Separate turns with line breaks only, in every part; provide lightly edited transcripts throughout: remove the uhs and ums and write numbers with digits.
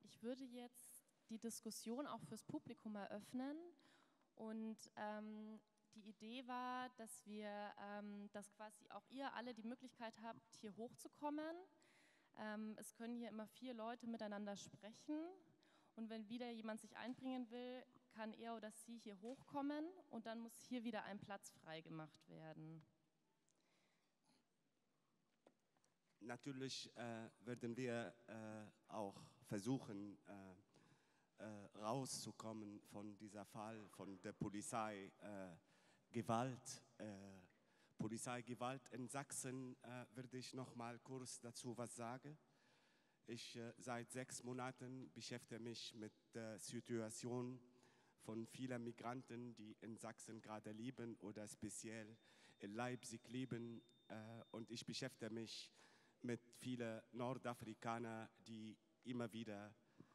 Ich würde jetzt die Diskussion auch fürs Publikum eröffnen und die Idee war, dass quasi auch ihr alle die Möglichkeit habt, hier hochzukommen. Es können hier immer 4 Leute miteinander sprechen und wenn wieder jemand sich einbringen will, kann er oder sie hier hochkommen und dann muss hier wieder ein Platz frei gemacht werden.
Natürlich werden wir auch versuchen, rauszukommen von dieser Fall von der Polizeigewalt. Polizeigewalt in Sachsen würde ich noch mal kurz dazu was sagen. Ich seit 6 Monaten beschäftige mich mit der Situation von vielen Migranten, die in Sachsen gerade leben oder speziell in Leipzig leben. Und ich beschäftige mich mit vielen Nordafrikanern, die immer wieder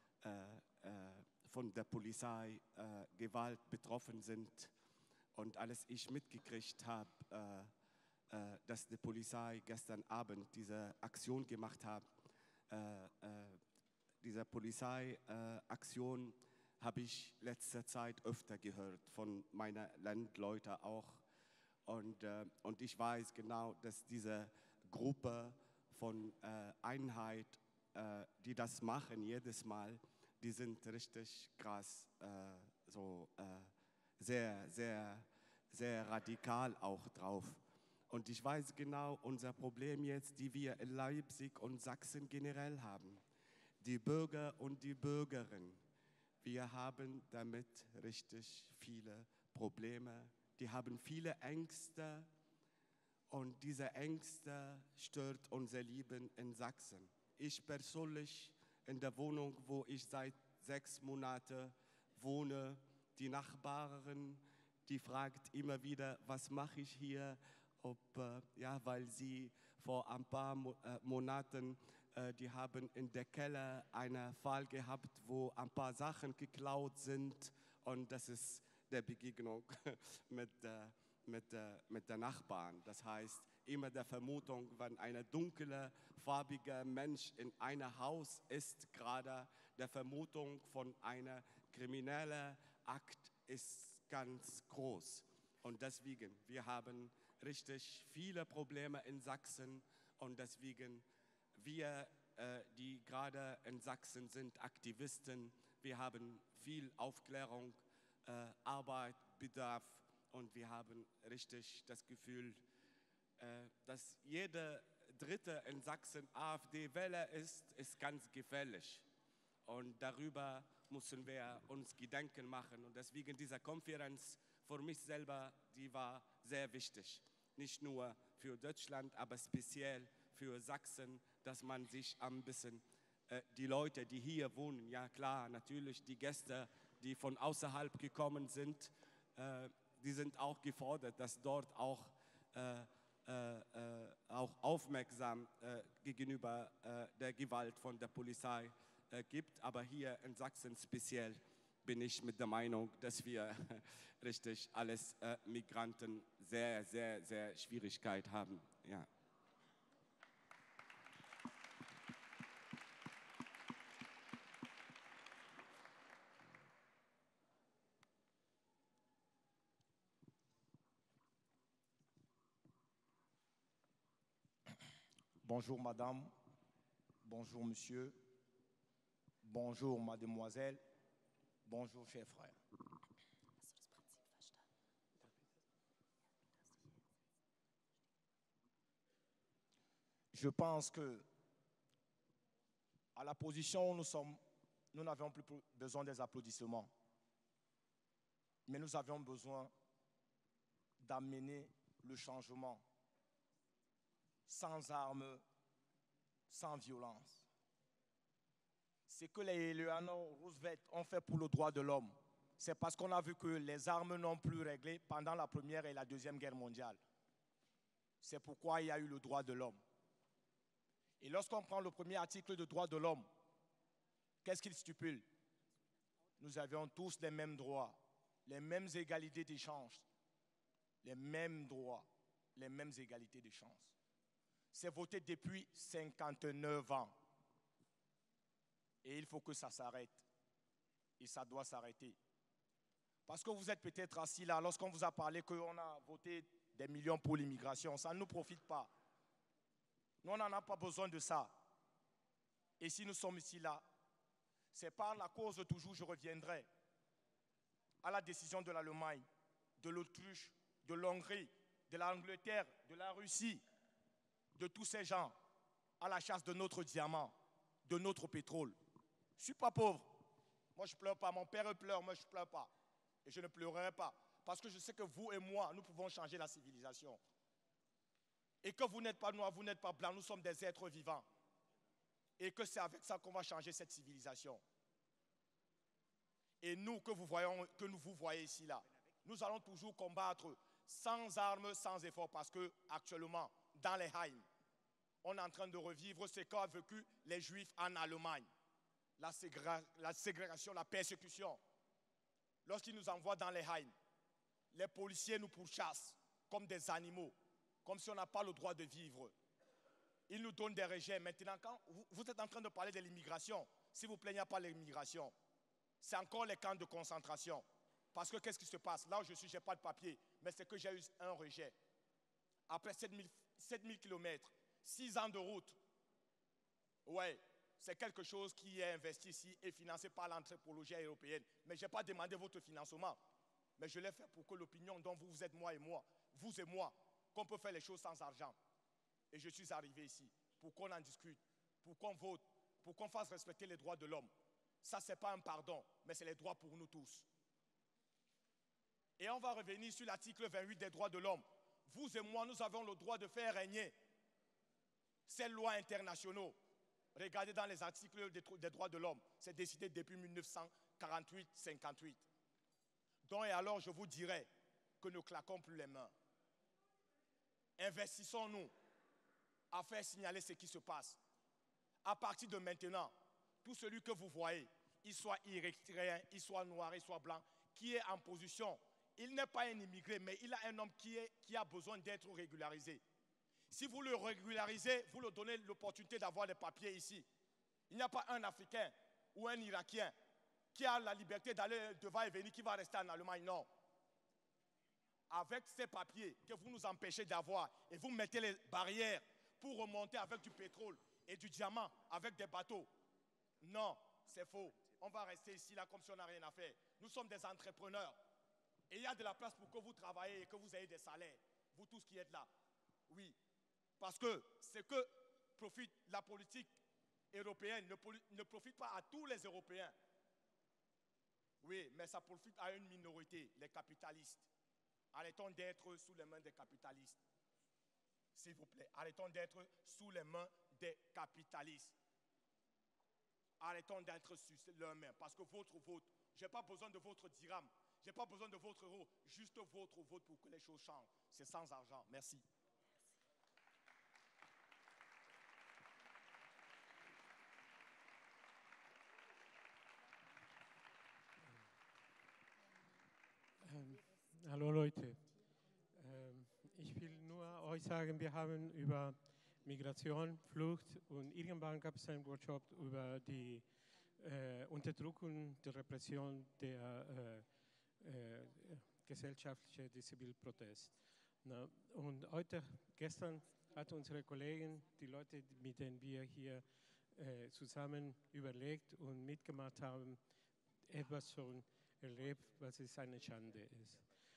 von der Polizeigewalt betroffen sind. Und als ich mitgekriegt habe, dass die Polizei gestern Abend diese Aktion gemacht hat, diese Polizeiaktion habe ich letzter Zeit öfter gehört, von meinen Landleuten auch. Und ich weiß genau, dass diese Gruppe von Einheit, die das machen jedes Mal, die sind richtig krass, sehr, sehr, sehr radikal auch drauf. Und ich weiß genau, unser Problem jetzt, die wir in Leipzig und Sachsen generell haben, die Bürger und die Bürgerinnen, wir haben damit richtig viele Probleme. Die haben viele Ängste und diese Ängste stört unser Leben in Sachsen. Ich persönlich in der Wohnung, wo ich seit 6 Monaten wohne, die Nachbarin, die fragt immer wieder, was mache ich hier? Weil sie vor ein paar Monaten, die haben in der Keller einen Fall gehabt, wo ein paar Sachen geklaut sind und das ist der Begegnung mit der Nachbarn. Das heißt, immer der Vermutung, wenn ein dunkler, farbiger Mensch in einem Haus ist, gerade der Vermutung von einem kriminellen Akt ist ganz groß. Und deswegen, wir haben richtig viele Probleme in Sachsen und deswegen, wir, die gerade in Sachsen sind, Aktivisten, wir haben viel Aufklärung, Arbeit, Bedarf und wir haben richtig das Gefühl, dass jeder Dritte in Sachsen AfD-Wähler ist ganz gefährlich. Und darüber müssen wir uns Gedanken machen. Und deswegen diese Konferenz für mich selber, die war sehr wichtig. Nicht nur für Deutschland, aber speziell für Sachsen, dass man sich ein bisschen, die Leute, die hier wohnen, ja klar, natürlich die Gäste, die von außerhalb gekommen sind, die sind auch gefordert, dass dort auch aufmerksam gegenüber der Gewalt von der Polizei gibt. Aber hier in Sachsen speziell bin ich mit der Meinung, dass wir richtig alles Migranten sehr, sehr, sehr Schwierigkeit haben. Ja.
Bonjour madame, bonjour monsieur, bonjour mademoiselle, bonjour chers frères.
Hast du das Prinzip verstanden?
Je pense que à la position où nous sommes, nous n'avions plus besoin des applaudissements, mais nous avions besoin d'amener le changement sans armes, sans violence. Ce que les Eleanor Roosevelt ont fait pour le droit de l'homme, c'est parce qu'on a vu que les armes n'ont plus réglé pendant la Première et la Deuxième Guerre mondiale. C'est pourquoi il y a eu le droit de l'homme. Et lorsqu'on prend le premier article de droit de l'homme, qu'est-ce qu'il stipule? Nous avions tous les mêmes droits, les mêmes égalités de chances, les mêmes droits, les mêmes égalités de chances. C'est voté depuis 59 ans. Et il faut que ça s'arrête. Et ça doit s'arrêter. Parce que vous êtes peut-être assis là, lorsqu'on vous a parlé qu'on a voté des millions pour l'immigration, ça ne nous profite pas. Nous, on n'en a pas besoin de ça. Et si nous sommes ici là, c'est par la cause toujours, je reviendrai à la décision de l'Allemagne, de l'Autriche, de l'Hongrie, de l'Angleterre, de la Russie, de tous ces gens, à la chasse de notre diamant, de notre pétrole. Je ne suis pas pauvre. Moi, je ne pleure pas. Mon père pleure, moi, je ne pleure pas. Et je ne pleurerai pas. Parce que je sais que vous et moi, nous pouvons changer la civilisation. Et que vous n'êtes pas noirs, vous n'êtes pas blancs, nous sommes des êtres vivants. Et que c'est avec ça qu'on va changer cette civilisation. Et nous, que vous voyez ici, là, nous allons toujours combattre sans armes, sans effort, parce que actuellement, dans les Heim, on est en train de revivre ce qu'ont vécu les Juifs en Allemagne. La ségrégation, la persécution. Lorsqu'ils nous envoient dans les Heim, les policiers nous pourchassent comme des animaux, comme si on n'a pas le droit de vivre. Ils nous donnent des rejets. Maintenant, quand vous êtes en train de parler de l'immigration, s'il vous plaît, il n'y a pas l'immigration. C'est encore les camps de concentration. Parce que qu'est-ce qui se passe? Là où je suis, je n'ai pas de papier, mais c'est que j'ai eu un rejet. Après 7000 km, 6 ans de route, ouais, c'est quelque chose qui est investi ici et financé par l'anthropologie européenne. Mais je n'ai pas demandé votre financement. Mais je l'ai fait pour que l'opinion dont vous êtes vous et moi, qu'on peut faire les choses sans argent. Et je suis arrivé ici pour qu'on en discute, pour qu'on vote, pour qu'on fasse respecter les droits de l'homme. Ça, ce n'est pas un pardon, mais c'est les droits pour nous tous. Et on va revenir sur l'article 28 des droits de l'homme. Vous et moi, nous avons le droit de faire régner ces lois internationaux. Regardez dans les articles des droits de l'homme. C'est décidé depuis 1948-58. Donc, et alors, je vous dirais que ne claquons plus les mains. Investissons-nous à faire signaler ce qui se passe. À partir de maintenant, tout celui que vous voyez, il soit érythréen, il soit noir, il soit blanc, qui est en position, il n'est pas un immigré, mais il a un homme qui a besoin d'être régularisé. Si vous le régularisez, vous lui donnez l'opportunité d'avoir des papiers ici. Il n'y a pas un Africain ou un Irakien qui a la liberté d'aller devant et venir, qui va rester en Allemagne, non. Avec ces papiers que vous nous empêchez d'avoir et vous mettez les barrières pour remonter avec du pétrole et du diamant, avec des bateaux. Non, c'est faux. On va rester ici là comme si on n'a rien à faire. Nous sommes des entrepreneurs. Et il y a de la place pour que vous travaillez et que vous ayez des salaires. Vous tous qui êtes là. Oui. Parce que ce que profite la politique européenne ne profite pas à tous les Européens. Oui, mais ça profite à une minorité, les capitalistes. Arrêtons d'être sous les mains des capitalistes. S'il vous plaît, arrêtons d'être sous les mains des capitalistes. Arrêtons d'être sous leurs mains. Parce que votre vote, je n'ai pas besoin de votre dirham, je n'ai pas besoin de votre euro, juste votre vote pour que les choses changent. C'est sans argent. Merci.
Hallo Leute, ich will nur euch sagen, wir haben über Migration, Flucht und irgendwann gab es einen Workshop über die Unterdrückung, die Repression der gesellschaftlichen Zivilprotest. Und gestern hat unsere Kollegen, die Leute, mit denen wir hier zusammen überlegt und mitgemacht haben, etwas schon erlebt, was es eine Schande ist.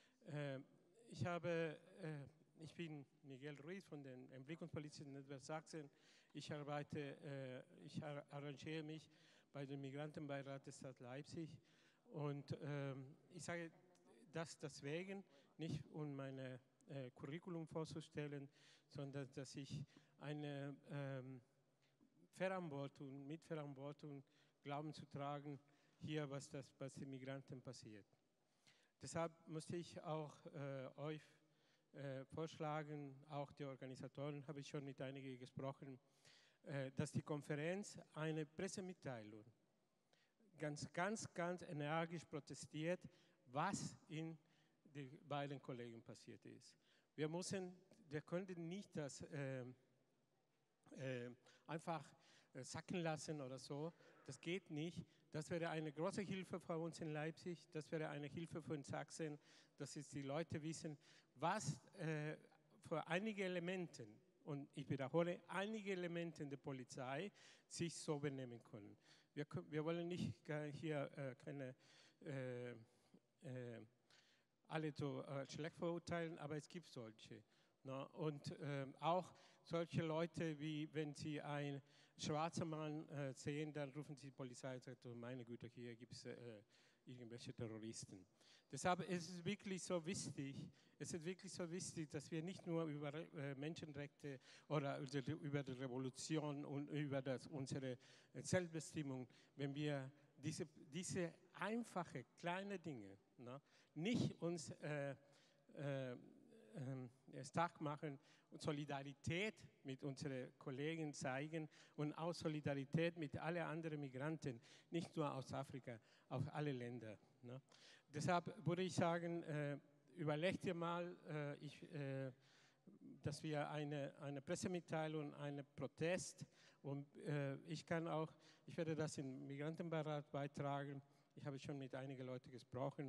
Ich bin Miguel Ruiz von den Entwicklungspolitischen Netzwerk Sachsen. Ich arrangiere mich bei dem Migrantenbeirat der Stadt Leipzig und ich sage das deswegen, nicht um mein Curriculum vorzustellen, sondern dass ich eine Verantwortung, Mitverantwortung, Glauben zu tragen, hier, was den Migranten passiert. Deshalb musste ich auch euch vorschlagen, auch die Organisatoren, habe ich schon mit einigen gesprochen, dass die Konferenz eine Pressemitteilung ganz energisch protestiert, was in den beiden Kollegen passiert ist. Wir können nicht das einfach sacken lassen oder so. das geht nicht. Das wäre eine große Hilfe für uns in Leipzig, das wäre eine Hilfe für Sachsen, dass jetzt die Leute wissen, was für einige Elemente, und ich wiederhole, einige Elemente der Polizei sich so benehmen können. Wir wollen nicht hier keine alle so schlecht verurteilen, aber es gibt solche. Ne? Und auch solche Leute, wie wenn sie einen schwarzen Mann sehen, dann rufen sie die Polizei und sagen, oh, meine Güte, hier gibt es irgendwelche Terroristen. Deshalb ist es wirklich so wichtig, dass wir nicht nur über Menschenrechte oder über die Revolution und über unsere Selbstbestimmung, wenn wir diese einfache, kleine Dinge, ne, nicht uns stark machen und Solidarität mit unseren Kollegen zeigen und auch Solidarität mit allen anderen Migranten, nicht nur aus Afrika, aus alle Länder. Ne. Deshalb würde ich sagen, überlegt ihr mal, dass wir eine Pressemitteilung, einen Protest, und ich werde das im Migrantenbeirat beitragen. Ich habe schon mit einigen Leuten gesprochen.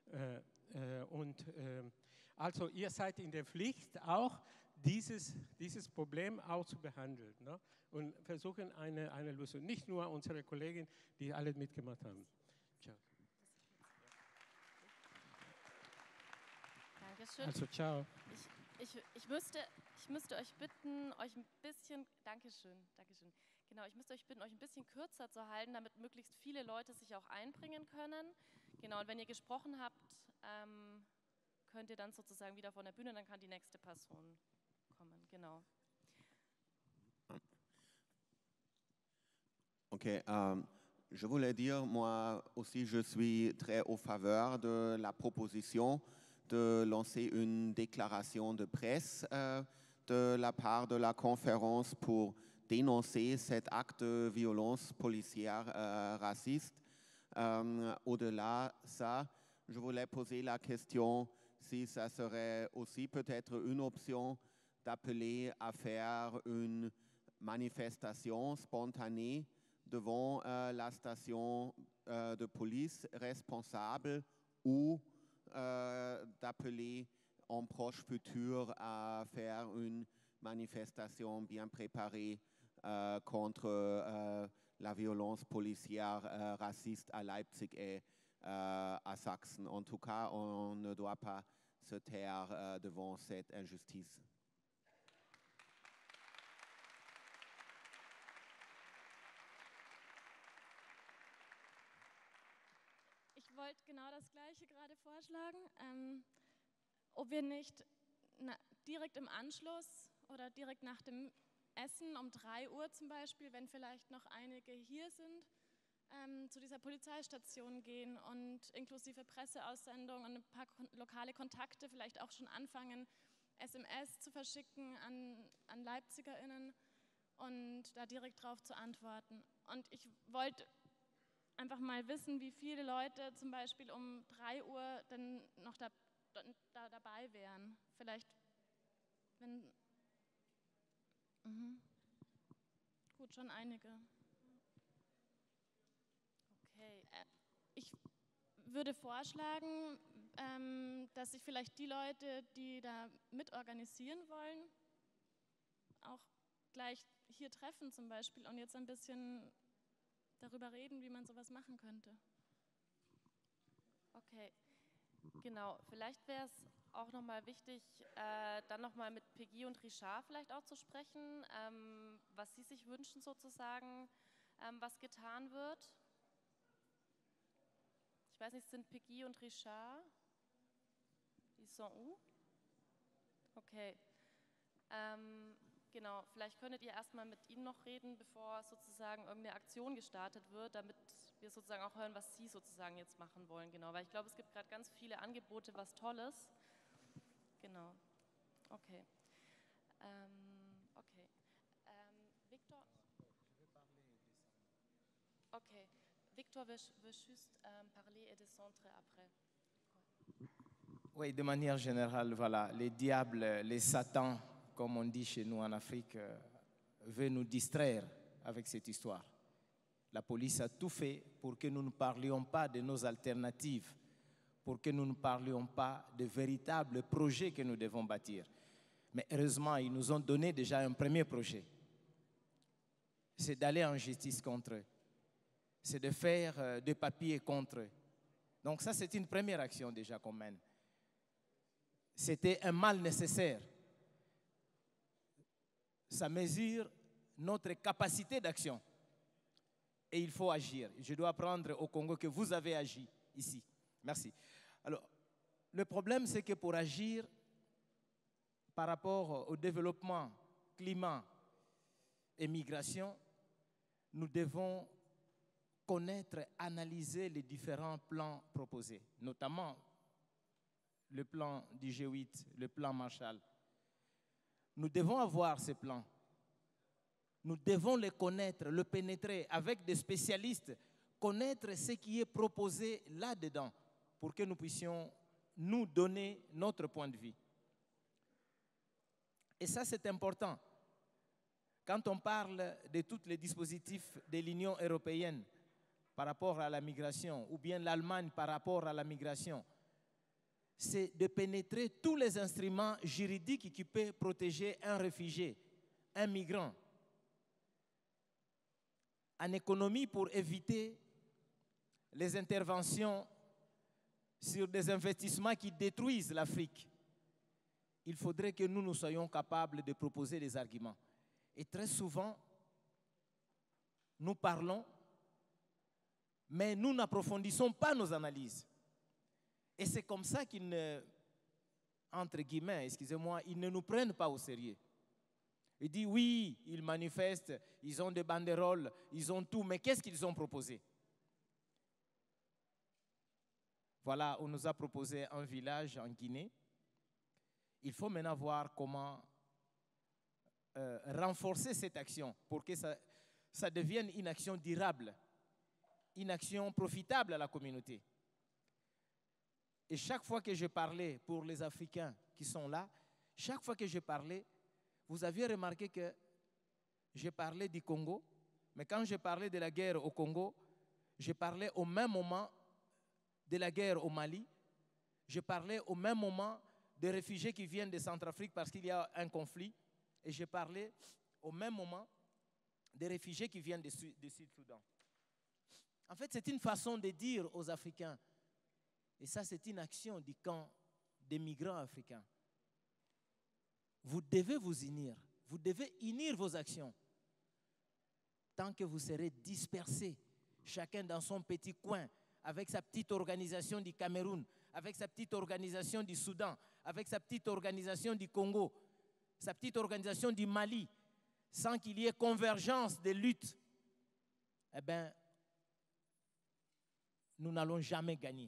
Also ihr seid in der Pflicht, auch dieses Problem auch zu behandeln, ne? Und versuchen eine Lösung. Nicht nur unsere Kollegen, die alle mitgemacht haben. Ciao.
Dankeschön.
Also ciao.
Ich müsste euch bitten, euch ein bisschen, Dankeschön. Genau, ich müsste euch bitten, euch ein bisschen kürzer zu halten, damit möglichst viele Leute sich auch einbringen können. Genau, und wenn ihr gesprochen habt, könnt ihr dann sozusagen wieder von der Bühne, dann kann die nächste Person kommen. Genau.
Ok, je voulais dire, moi aussi, je suis très au faveur de la proposition de lancer une déclaration de presse de la part de la conférence pour dénoncer cet acte de violence policière raciste. Au-delà de ça, je voulais poser la question si ça serait aussi peut-être une option d'appeler à faire une manifestation spontanée devant la station de police responsable ou d'appeler en proche futur à faire une manifestation bien préparée contre la violence policière raciste à Leipzig et à Sachsen. En tout cas, on ne doit pas se taire devant cette injustice.
Ich wollte genau das Gleiche gerade vorschlagen, ob wir nicht direkt im Anschluss oder direkt nach dem Essen um 3 Uhr zum Beispiel, wenn vielleicht noch einige hier sind, zu dieser Polizeistation gehen und inklusive Presseaussendung und ein paar lokale Kontakte vielleicht auch schon anfangen, SMS zu verschicken an LeipzigerInnen und da direkt drauf zu antworten. Und ich wollte einfach mal wissen, wie viele Leute zum Beispiel um 3 Uhr dann noch dabei wären. Vielleicht, wenn... Gut, schon einige.
Okay.
Ich würde vorschlagen, dass sich vielleicht die Leute, die da mitorganisieren wollen, auch gleich hier treffen zum Beispiel und jetzt ein bisschen darüber reden, wie man sowas machen könnte.
Okay, genau. Vielleicht wäre es auch nochmal wichtig, dann nochmal mit Peggy und Richard vielleicht auch zu sprechen, was sie sich wünschen sozusagen, was getan wird. Ich weiß nicht, sind Peggy und Richard? Ils sont où? Okay. Genau, vielleicht könntet ihr erstmal mit ihnen noch reden, bevor sozusagen irgendeine Aktion gestartet wird, damit wir sozusagen auch hören, was sie sozusagen jetzt machen wollen. Genau, weil ich glaube, es gibt gerade ganz viele Angebote, was Tolles. Genau, okay. Okay. Victor? Okay. Victor veut juste parler et descendre après.
Oui, de manière générale, voilà, les diables, les satans, comme on dit chez nous en Afrique, veulent nous distraire avec cette histoire. La police a tout fait pour que nous ne parlions pas de nos alternatives, pour que nous ne parlions pas de véritables projets que nous devons bâtir. Mais heureusement, ils nous ont donné déjà un premier projet. C'est d'aller en justice contre eux. C'est de faire des papiers contre eux. Donc ça, c'est une première action déjà qu'on mène. C'était un mal nécessaire. Ça mesure notre capacité d'action. Et il faut agir. Je dois apprendre au Congo que vous avez agi ici. Merci. Alors, le problème, c'est que pour agir par rapport au développement, climat et migration, nous devons connaître, analyser les différents plans proposés, notamment le plan du G8, le plan Marshall. Nous devons avoir ces plans. Nous devons les connaître, le pénétrer avec des spécialistes, connaître ce qui est proposé là-dedans pour que nous puissions nous donner notre point de vue. Et ça, c'est important. Quand on parle de tous les dispositifs de l'Union européenne par rapport à la migration, ou bien l'Allemagne par rapport à la migration, c'est de pénétrer tous les instruments juridiques qui peuvent protéger un réfugié, un migrant. En économie, pour éviter les interventions sur des investissements qui détruisent l'Afrique, il faudrait que nous soyons capables de proposer des arguments. Et très souvent, nous parlons, mais nous n'approfondissons pas nos analyses. Et c'est comme ça qu'ils ne, entre guillemets, excusez-moi, ils ne nous prennent pas au sérieux. Ils disent oui, ils manifestent, ils ont des banderoles, ils ont tout, mais qu'est-ce qu'ils ont proposé? Voilà, on nous a proposé un village en Guinée. Il faut maintenant voir comment renforcer cette action pour que ça devienne une action durable, une action profitable à la communauté. Et chaque fois que je parlais pour les Africains qui sont là, chaque fois que je parlais, vous aviez remarqué que je parlais du Congo, mais quand je parlais de la guerre au Congo, je parlais au même moment de la guerre au Mali, je parlais au même moment des réfugiés qui viennent de Centrafrique parce qu'il y a un conflit, et je parlais au même moment des réfugiés qui viennent du Sud-Soudan. En fait, c'est une façon de dire aux Africains, et ça c'est une action du camp des migrants africains. Vous devez vous unir, vous devez unir vos actions. Tant que vous serez dispersés, chacun dans son petit coin, avec sa petite organisation du Cameroun, avec sa petite organisation du Soudan, avec sa petite organisation du Congo, sa petite organisation du Mali, sans qu'il y ait convergence des luttes, eh bien, nous n'allons jamais gagner.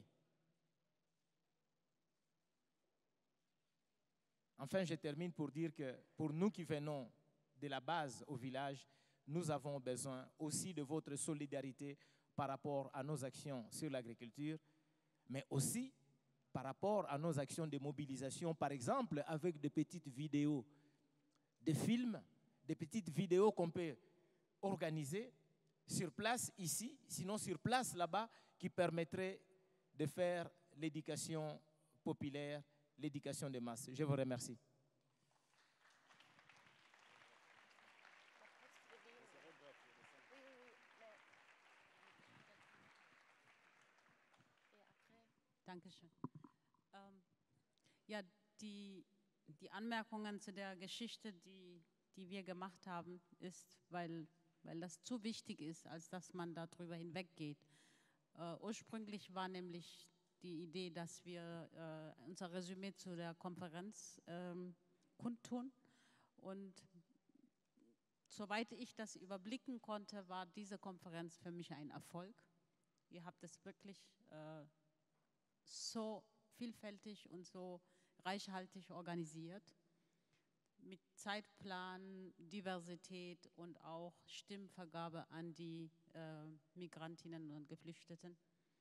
Enfin, je termine pour dire que pour nous qui venons de la base au village, nous avons besoin aussi de votre solidarité par rapport à nos actions sur l'agriculture, mais aussi par rapport à nos actions de mobilisation, par exemple avec des petites vidéos, des films, des petites vidéos qu'on peut organiser sur place ici, sinon sur place là-bas, qui permettraient de faire l'éducation populaire, l'éducation des masses. Je vous remercie.
Dankeschön. Ja, die Anmerkungen zu der Geschichte, die wir gemacht haben, ist, weil das zu wichtig ist, als dass man darüber hinweggeht. Ursprünglich war nämlich die Idee, dass wir unser Resümee zu der Konferenz kundtun. Und soweit ich das überblicken konnte, war diese Konferenz für mich ein Erfolg. Ihr habt es wirklich so vielfältig und so reichhaltig organisiert, mit Zeitplan, Diversität und auch Stimmvergabe an die Migrantinnen und Geflüchteten.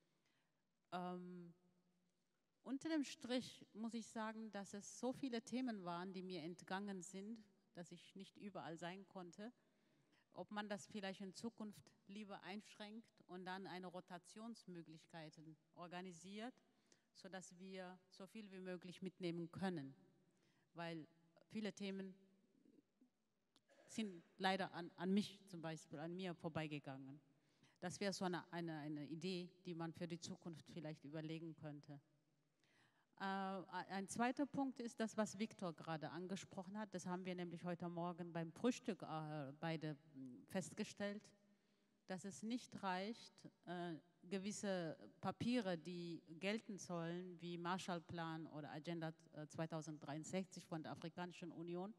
Unter dem Strich muss ich sagen, dass es so viele Themen waren, die mir entgangen sind, dass ich nicht überall sein konnte. ob man das vielleicht in Zukunft lieber einschränkt und dann eine Rotationsmöglichkeiten organisiert, sodass wir so viel wie möglich mitnehmen können. Weil viele Themen sind leider an mich zum Beispiel, an mir vorbeigegangen. Das wäre so eine Idee, die man für die Zukunft vielleicht überlegen könnte. Ein zweiter Punkt ist das, was Viktor gerade angesprochen hat. Das haben wir nämlich heute Morgen beim Frühstück beide festgestellt, dass es nicht reicht, gewisse Papiere, die gelten sollen, wie Marshallplan oder Agenda 2063 von der Afrikanischen Union,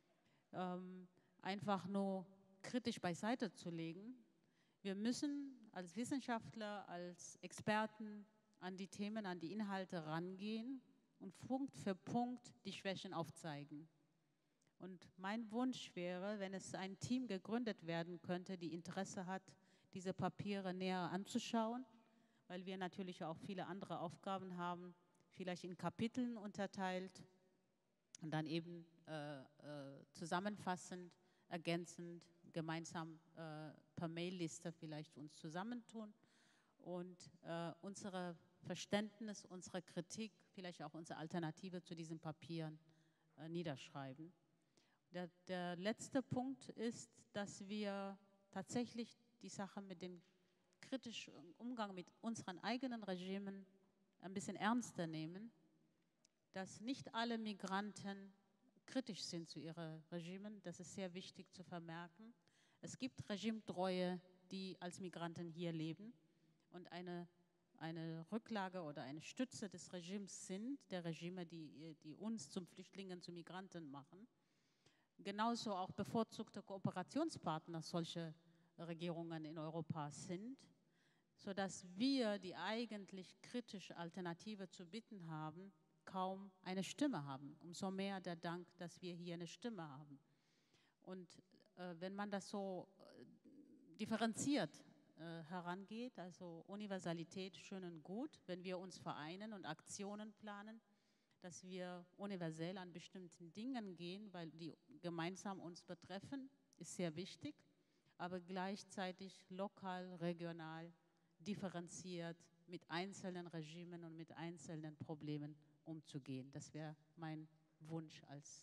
einfach nur kritisch beiseite zu legen. Wir müssen als Wissenschaftler, als Experten an die Themen, an die Inhalte rangehen und Punkt für Punkt die Schwächen aufzeigen. Und mein Wunsch wäre, wenn es ein Team gegründet werden könnte, die Interesse hat, diese Papiere näher anzuschauen, weil wir natürlich auch viele andere Aufgaben haben, vielleicht in Kapiteln unterteilt und dann eben zusammenfassend, ergänzend, gemeinsam per Mailliste vielleicht uns zusammentun und unsere Verständnis, unsere Kritik, vielleicht auch unsere Alternative zu diesen Papieren niederschreiben. Der letzte Punkt ist, dass wir tatsächlich die Sache mit dem kritischen Umgang mit unseren eigenen Regimen ein bisschen ernster nehmen, dass nicht alle Migranten kritisch sind zu ihren Regimen. Das ist sehr wichtig zu vermerken. Es gibt Regimetreue, die als Migranten hier leben und eine Rücklage oder eine Stütze des Regimes sind, der Regime, die uns zum Flüchtlingen, zu Migranten machen. Genauso auch bevorzugte Kooperationspartner solche Regierungen in Europa sind, sodass wir, die eigentlich kritische Alternative zu bieten haben, kaum eine Stimme haben. Umso mehr der Dank, dass wir hier eine Stimme haben. Und wenn man das so differenziert herangeht, also Universalität schön und gut, wenn wir uns vereinen und Aktionen planen, dass wir universell an bestimmten Dingen gehen, weil die gemeinsam uns betreffen, ist sehr wichtig, aber gleichzeitig lokal, regional, differenziert mit einzelnen Regimen und mit einzelnen Problemen umzugehen. Das wäre mein Wunsch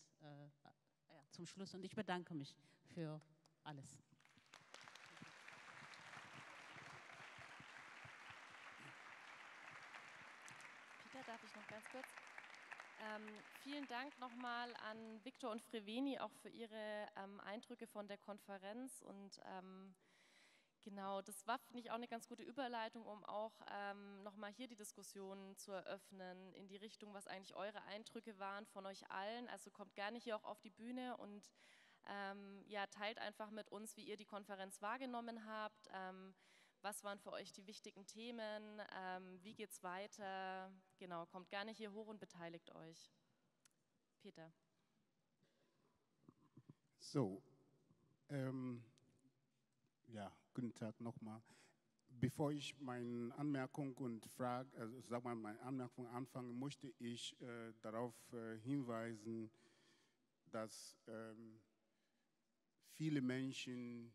zum Schluss und ich bedanke mich für alles.
Peter, darf ich noch ganz kurz? Vielen Dank nochmal an Viktor und Freveni auch für ihre Eindrücke von der Konferenz und genau, das war, finde ich, auch eine ganz gute Überleitung, um auch nochmal hier die Diskussion zu eröffnen in die Richtung, was eigentlich eure Eindrücke waren von euch allen. Also kommt gerne hier auch auf die Bühne und ja, teilt einfach mit uns, wie ihr die Konferenz wahrgenommen habt. Was waren für euch die wichtigen Themen? Wie geht's weiter? Genau, kommt gerne hier hoch und beteiligt euch. Peter.
So, ja, guten Tag nochmal. Bevor ich meine Anmerkung meine Anmerkung anfange, möchte ich darauf hinweisen, dass viele Menschen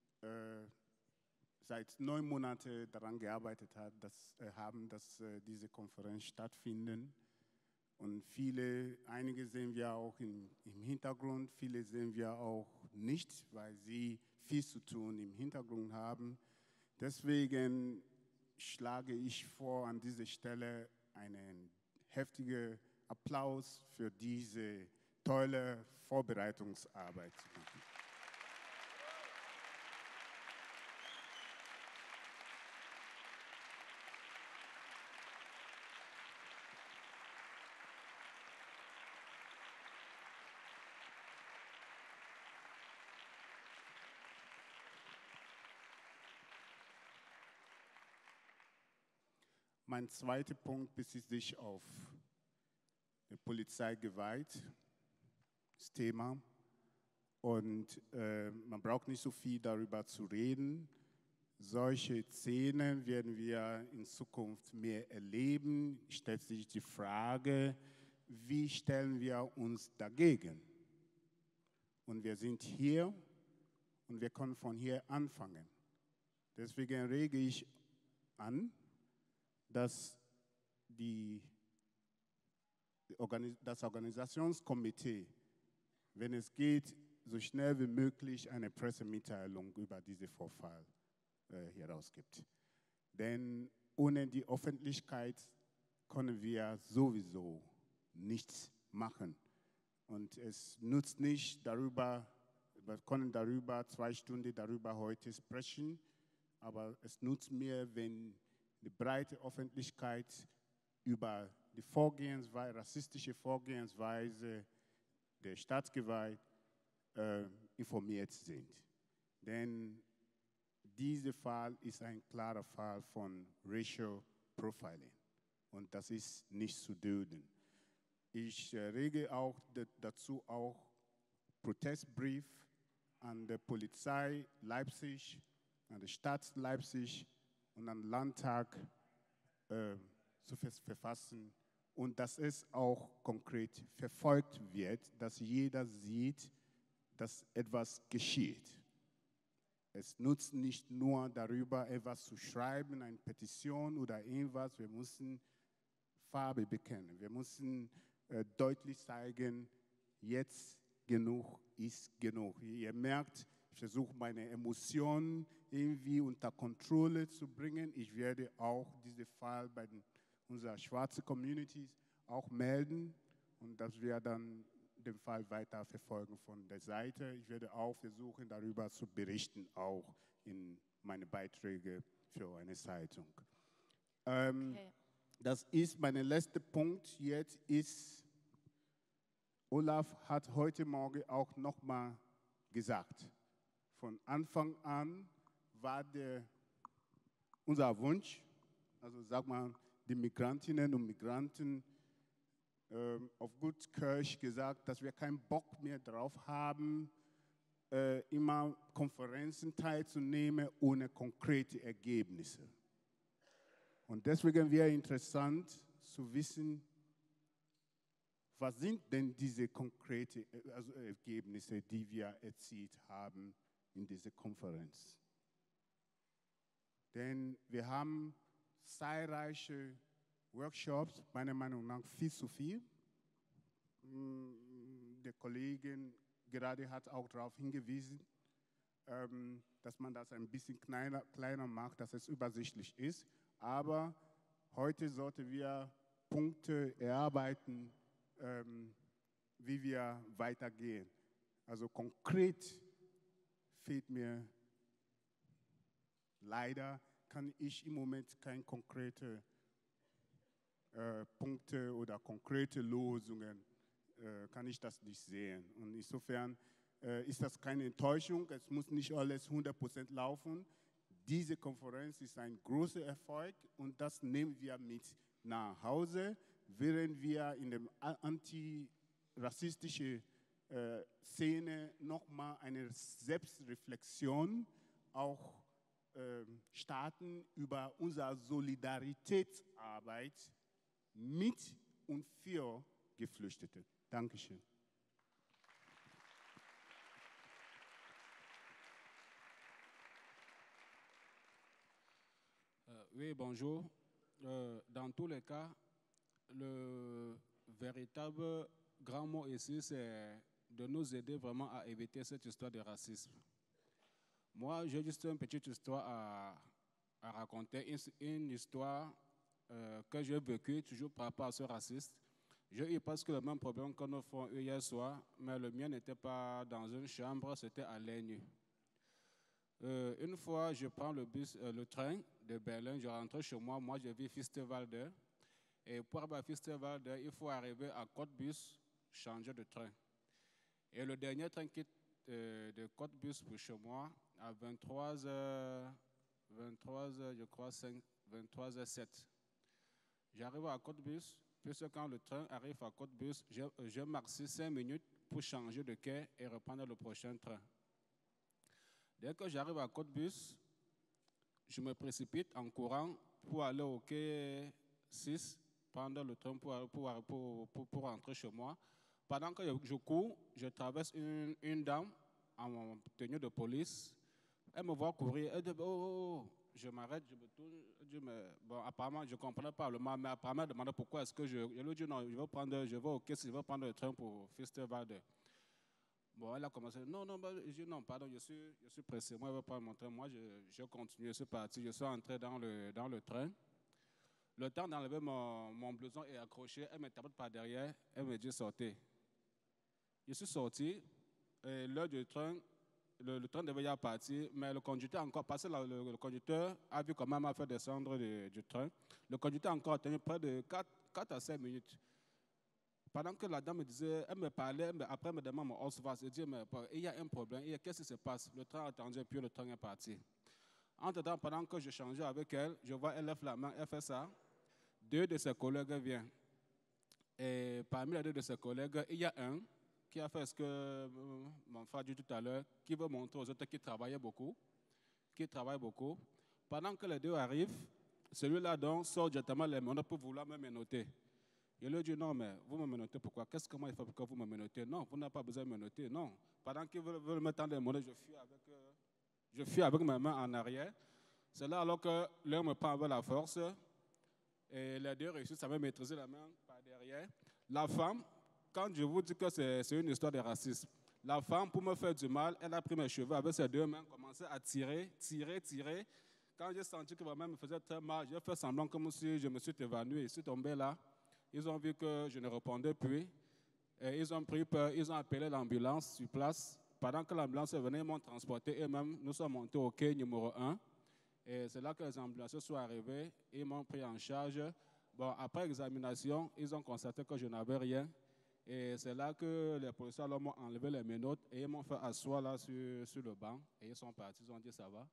seit 9 Monaten daran gearbeitet haben, dass diese Konferenz stattfindet. Und einige sehen wir auch im Hintergrund, viele sehen wir auch nicht, weil sie viel zu tun im Hintergrund haben. Deswegen schlage ich vor, an dieser Stelle einen heftigen Applaus für diese tolle Vorbereitungsarbeit zu machen. Mein zweiter Punkt bezieht sich auf Polizeigewalt, das Thema. Und man braucht nicht so viel darüber zu reden. Solche Szenen werden wir in Zukunft mehr erleben. Stellt sich die Frage, wie stellen wir uns dagegen? Und wir sind hier und wir können von hier anfangen. Deswegen rege ich an, dass das Organisationskomitee, wenn es geht, so schnell wie möglich eine Pressemitteilung über diesen Vorfall herausgibt. Denn ohne die Öffentlichkeit können wir sowieso nichts machen. Und es nutzt nicht darüber, wir können darüber 2 Stunden darüber heute sprechen, aber es nutzt mir, wenn die breite Öffentlichkeit über die rassistische Vorgehensweise der Staatsgewalt informiert sind. Denn dieser Fall ist ein klarer Fall von Racial Profiling und das ist nicht zu dulden. Ich rege auch dazu auch Protestbrief an die Polizei Leipzig, an die Stadt Leipzig und an den Landtag zu verfassen und dass es auch konkret verfolgt wird, dass jeder sieht, dass etwas geschieht. Es nutzt nicht nur darüber, etwas zu schreiben, eine Petition oder irgendwas. Wir müssen Farbe bekennen. Wir müssen deutlich zeigen, jetzt genug ist genug. Ihr merkt, ich versuche meine Emotionen irgendwie unter Kontrolle zu bringen. Ich werde auch diesen Fall bei unserer schwarzen Communities auch melden und dass wir dann den Fall weiter verfolgen von der Seite. Ich werde auch versuchen, darüber zu berichten, auch in meine Beiträge für eine Zeitung.
Okay.
Das ist mein letzter Punkt. Jetzt ist, Olaf hat heute Morgen auch nochmal gesagt, von Anfang an war unser Wunsch, also sag mal, die Migrantinnen und Migranten auf gut Kölsch gesagt, dass wir keinen Bock mehr drauf haben, immer Konferenzen teilzunehmen ohne konkrete Ergebnisse. Und deswegen wäre interessant zu wissen, was sind denn diese konkreten Ergebnisse, die wir erzielt haben in dieser Konferenz. Denn wir haben zahlreiche Workshops, meiner Meinung nach viel zu viel. Der Kollegin gerade hat auch darauf hingewiesen, dass man das ein bisschen kleiner macht, dass es übersichtlich ist. Aber heute sollten wir Punkte erarbeiten, wie wir weitergehen. Also konkret fehlt mir leider, kann ich im Moment keine konkrete Punkte oder konkrete Lösungen, kann ich das nicht sehen. Und insofern ist das keine Enttäuschung, es muss nicht alles 100% laufen. Diese Konferenz ist ein großer Erfolg und das nehmen wir mit nach Hause, während wir in der antirassistischen Szene nochmal eine Selbstreflexion auch starten über unsere Solidaritätsarbeit mit und für Geflüchtete. Dankeschön.
Oui, bonjour. Dans tous les cas, le véritable grand mot ici, c'est de nous aider vraiment à éviter cette histoire de racisme. Moi, j'ai juste une petite histoire à raconter, une histoire que j'ai vécue toujours par rapport à ce racisme. J'ai eu presque le même problème que nous avons eu hier soir, mais le mien n'était pas dans une chambre, c'était à Laigne. Une fois, je prends le train de Berlin, je rentre chez moi, je vis Fisterwalde. Et pour arriver à Fisterwalde, il faut arriver à Cottbus, changer de train. Et le dernier train quitte de Cottbus pour chez moi à 23h, je crois, 23h07. J'arrive à Cottbus, puisque quand le train arrive à Cottbus, je marche 5 minutes pour changer de quai et reprendre le prochain train. Dès que j'arrive à Cottbus, je me précipite en courant pour aller au quai 6, prendre le train pour rentrer chez moi. Pendant que je cours, je traverse une dame en tenue de police. Elle me voit courir, elle dit, oh, je m'arrête, je me tourne. Bon, apparemment, je ne comprenais pas le mal, mais apparemment, elle demandait pourquoi est-ce que je lui dis non, je vais au caisse, je vais prendre le train pour Finsterwalde. Bon, elle a commencé, non, je dis non, pardon, je suis pressé, moi, je vais prendre mon train. Moi, je continue, je suis parti, je suis entré dans le train. Le temps d'enlever mon blouson est accroché, elle me tape par derrière, elle me dit sortez. Je suis sorti, et l'heure du train, le train devait y partir, mais le conducteur encore passé, le conducteur a vu comment m'a fait descendre du train. Le conducteur a encore tenu près de 4 à 5 minutes. Pendant que la dame me disait, elle me parlait, mais après elle me demande mon Osvas, elle dit, mais il y a un problème, qu'est-ce qui se passe? Le train a attendu, puis le train est parti. Entre-temps, pendant que je changeais avec elle, je vois elle lève la main, elle fait ça. 2 de ses collègues viennent. Et parmi les 2 de ses collègues, il y a un qui a fait ce que mon frère dit tout à l'heure, qui veut montrer aux autres qu'il travaille beaucoup. Pendant que les 2 arrivent, celui-là donc sort directement les menottes pour vouloir me menotter. Je lui dis non, mais vous me menottez pourquoi? Qu'est-ce que moi il faut pour que vous me menottez? Non, vous n'avez pas besoin de me menotter, non. Pendant qu'ils veulent me tendre les menottes, je fuis avec mes mains en arrière. C'est là alors que l'un me prend avec la force et les 2 réussissent à me maîtriser la main par derrière. La femme, quand je vous dis que c'est une histoire de racisme, la femme, pour me faire du mal, elle a pris mes cheveux avec ses 2 mains, commençait à tirer. Quand j'ai senti que ma main me faisait très mal, j'ai fait semblant comme si je me suis évanoui. Je suis tombé là. Ils ont vu que je ne répondais plus. Et ils ont pris peur, ils ont appelé l'ambulance sur place. Pendant que l'ambulance est venue, ils m'ont transporté eux-mêmes. Nous sommes montés au quai numéro 1. Et c'est là que les ambulanciers sont arrivés. Ils m'ont pris en charge. Bon, après examination, ils ont constaté que je n'avais rien. Et c'est là que les policiers m'ont enlevé les menottes et ils m'ont fait asseoir là sur le banc. Et ils sont partis, ils ont dit ça va.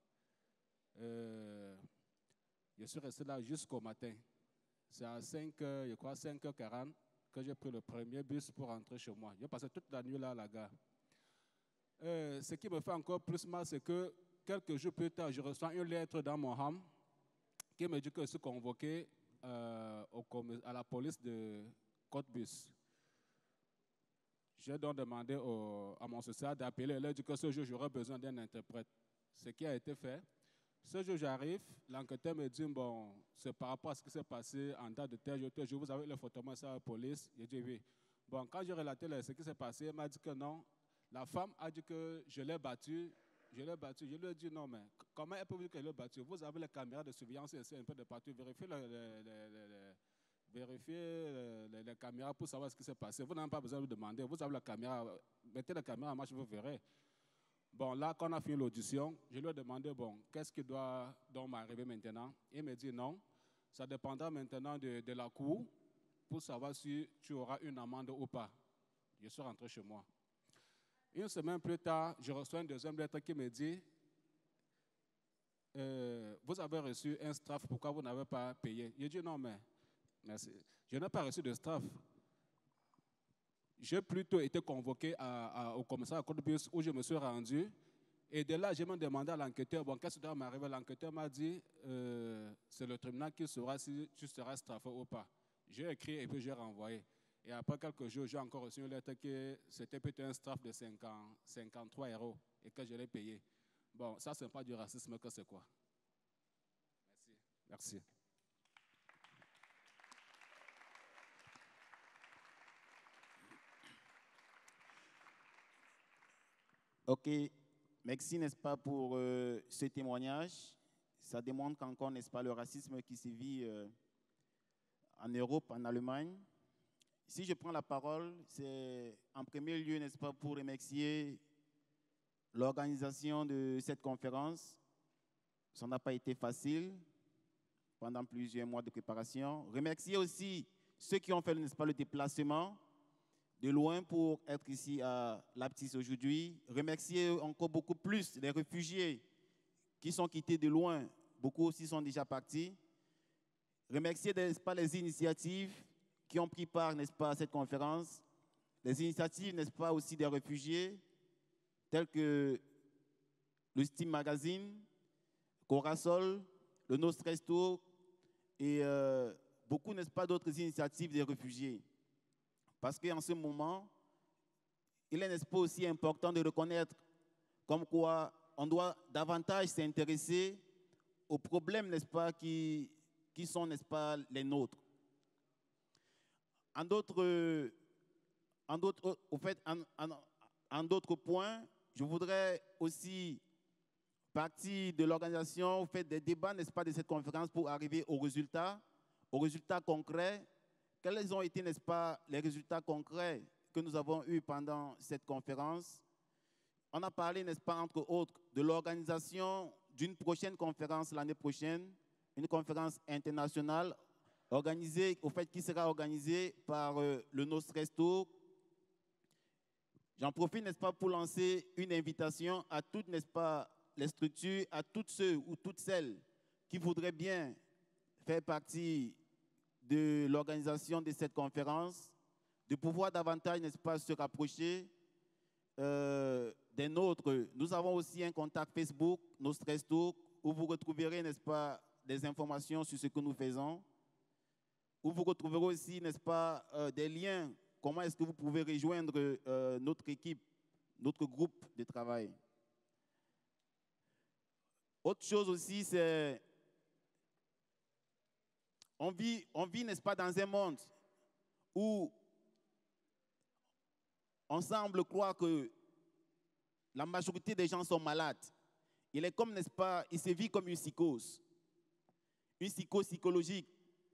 Je suis resté là jusqu'au matin. C'est à 5h40 que j'ai pris le premier bus pour rentrer chez moi. J'ai passé toute la nuit là à la gare. Ce qui me fait encore plus mal, c'est que quelques jours plus tard, je reçois une lettre dans mon ham qui me dit que je suis convoqué à la police de Côte-Bus. J'ai donc demandé à mon social d'appeler. Elle a dit que ce jour, j'aurais besoin d'un interprète. Ce qui a été fait. Ce jour, j'arrive, l'enquêteur me dit, bon, c'est par rapport à ce qui s'est passé en date de tel jour, je vous avais le photoman à la police. J'ai dit oui. Bon, quand j'ai relaté ce qui s'est passé, elle m'a dit que non. La femme a dit que je l'ai battue. Je lui ai dit non, mais comment elle peut vous dire qu'elle l'a battue? Vous avez les caméras de surveillance ici un peu de partout. Vérifiez les caméras pour savoir ce qui s'est passé. Vous n'avez pas besoin de me demander. Vous avez la caméra. Mettez la caméra en marche, vous verrez. Bon, là, quand on a fini l'audition, je lui ai demandé, bon, qu'est-ce qui doit donc m'arriver maintenant? Il me dit non, ça dépendra maintenant de la cour pour savoir si tu auras une amende ou pas. Je suis rentré chez moi. Une semaine plus tard, je reçois une deuxième lettre qui me dit, vous avez reçu un straff, pourquoi vous n'avez pas payé? Je dis non, mais merci. Je n'ai pas reçu de straff. J'ai plutôt été convoqué au commissariat à Côte-Bus où je me suis rendu. Et de là, j'ai même demandé à l'enquêteur, bon, qu'est-ce qui doit m'arriver? L'enquêteur m'a dit, c'est le tribunal qui saura si tu seras straffé ou pas. J'ai écrit et puis j'ai renvoyé. Et après quelques jours, j'ai encore reçu une lettre que c'était peut-être un straff de 53 € et que je l'ai payé. Bon, ça, ce n'est pas du racisme, que c'est quoi? Merci. Merci.
Ok, merci, n'est-ce pas, pour ce témoignage. Ça démontre qu'encore, n'est-ce pas, le racisme qui se vit en Europe, en Allemagne. Si je prends la parole, c'est en premier lieu, n'est-ce pas, pour remercier l'organisation de cette conférence. Ça n'a pas été facile pendant plusieurs mois de préparation. Remercier aussi ceux qui ont fait, n'est-ce pas, le déplacement de loin pour être ici à Leipzig aujourd'hui. Remercier encore beaucoup plus les réfugiés qui sont quittés de loin. Beaucoup aussi sont déjà partis. Remercier, n'est-ce pas, les initiatives qui ont pris part, n'est-ce pas, à cette conférence. Les initiatives, n'est-ce pas, aussi des réfugiés, tels que le Steam Magazine, Corasol, le Nostresto et beaucoup, n'est-ce pas, d'autres initiatives des réfugiés. Parce qu'en ce moment, il est, n'est-ce pas, aussi important de reconnaître comme quoi on doit davantage s'intéresser aux problèmes, n'est-ce pas, qui sont, n'est-ce pas, les nôtres. En d'autres points, je voudrais aussi partie de l'organisation, fait des débats, n'est-ce pas, de cette conférence pour arriver aux résultats concrets. Quels ont été, n'est-ce pas, les résultats concrets que nous avons eus pendant cette conférence? On a parlé, n'est-ce pas, entre autres, de l'organisation d'une prochaine conférence l'année prochaine, une conférence internationale organisée, qui sera organisée par le Nostres Tour. J'en profite, n'est-ce pas, pour lancer une invitation à toutes, n'est-ce pas, les structures, à tous ceux ou toutes celles qui voudraient bien faire partie de l'organisation de cette conférence, de pouvoir davantage, n'est-ce pas, se rapprocher des nôtres. Nous avons aussi un contact Facebook, Nostres Tour, où vous retrouverez, n'est-ce pas, des informations sur ce que nous faisons, où vous retrouverez aussi, n'est-ce pas, des liens, comment est-ce que vous pouvez rejoindre notre équipe, notre groupe de travail. Autre chose aussi, c'est on vit, n'est-ce pas, dans un monde où on semble croire que la majorité des gens sont malades. Il est comme, n'est-ce pas, il se vit comme une psychose psychologique.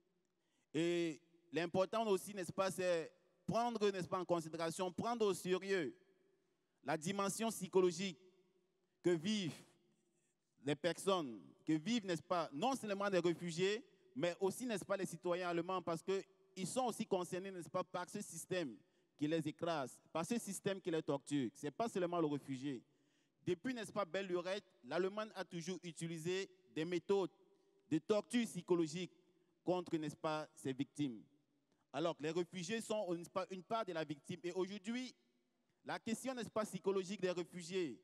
Et l'important aussi, n'est-ce pas, c'est prendre, n'est-ce pas, en considération, prendre au sérieux la dimension psychologique que vivent les personnes, que vivent, n'est-ce pas, non seulement les réfugiés, mais aussi, n'est-ce pas, les citoyens allemands, parce qu'ils sont aussi concernés, n'est-ce pas, par ce système qui les écrase, par ce système qui les torture. Ce n'est pas seulement le réfugié. Depuis, n'est-ce pas, belle lurette, l'Allemagne a toujours utilisé des méthodes de torture psychologique contre, n'est-ce pas, ses victimes. Alors que les réfugiés sont, n'est-ce pas, une part de la victime. Et aujourd'hui, la question, n'est-ce pas, psychologique des réfugiés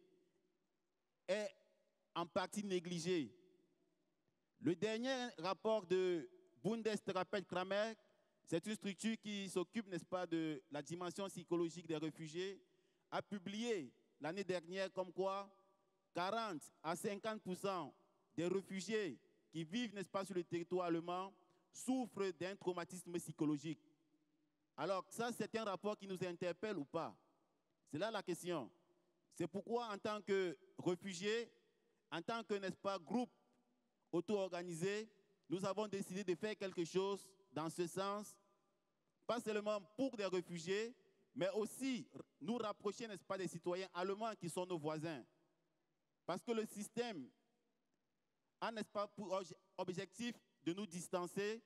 est en partie négligée. Le dernier rapport de Bundestherapeut Kramer, c'est une structure qui s'occupe, n'est-ce pas, de la dimension psychologique des réfugiés, a publié l'année dernière comme quoi 40 à 50% des réfugiés qui vivent, n'est-ce pas, sur le territoire allemand souffrent d'un traumatisme psychologique. Alors ça, c'est un rapport qui nous interpelle ou pas? C'est là la question. C'est pourquoi, en tant que réfugiés, en tant que, n'est-ce pas, groupe auto-organisé, nous avons décidé de faire quelque chose dans ce sens, pas seulement pour des réfugiés, mais aussi nous rapprocher, n'est-ce pas, des citoyens allemands qui sont nos voisins. Parce que le système a, n'est-ce pas, pour objectif de nous distancer,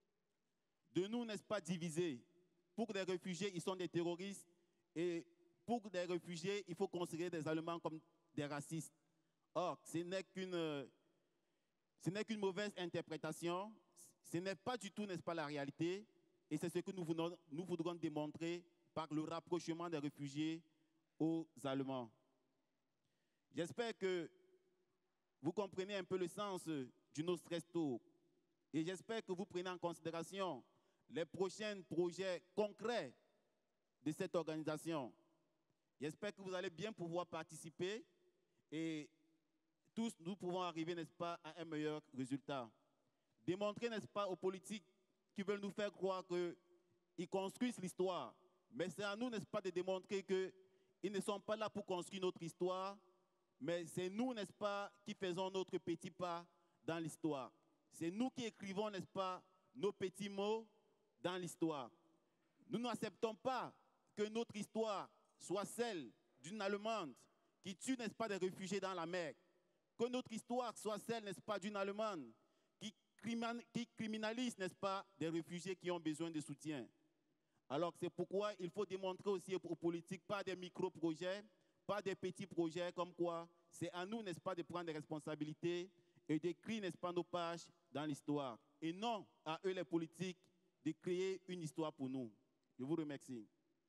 de nous, n'est-ce pas, diviser. Pour des réfugiés, ils sont des terroristes, et pour des réfugiés, il faut considérer des Allemands comme des racistes. Or, ce n'est qu'une mauvaise interprétation, ce n'est pas du tout, n'est-ce pas, la réalité, et c'est ce que nous voudrons démontrer par le rapprochement des réfugiés aux Allemands. J'espère que vous comprenez un peu le sens du Nostres Tour, et j'espère que vous prenez en considération les prochains projets concrets de cette organisation. J'espère que vous allez bien pouvoir participer et tous nous pouvons arriver, n'est-ce pas, à un meilleur résultat. Démontrer, n'est-ce pas, aux politiques qui veulent nous faire croire qu'ils construisent l'histoire. Mais c'est à nous, n'est-ce pas, de démontrer qu'ils ne sont pas là pour construire notre histoire, mais c'est nous, n'est-ce pas, qui faisons notre petit pas dans l'histoire. C'est nous qui écrivons, n'est-ce pas, nos petits mots dans l'histoire. Nous n'acceptons pas que notre histoire soit celle d'une Allemande qui tue, n'est-ce pas, des réfugiés dans la mer. Que notre histoire soit celle, n'est-ce pas, d'une Allemande qui criminalise, n'est-ce pas, des réfugiés qui ont besoin de soutien. Alors c'est pourquoi il faut démontrer aussi aux politiques, pas des micro-projets, pas des petits projets comme quoi c'est à nous, n'est-ce pas, de prendre des responsabilités et d'écrire, n'est-ce pas, nos pages dans l'histoire. Et non à eux, les politiques, de créer une histoire pour nous. Je vous remercie.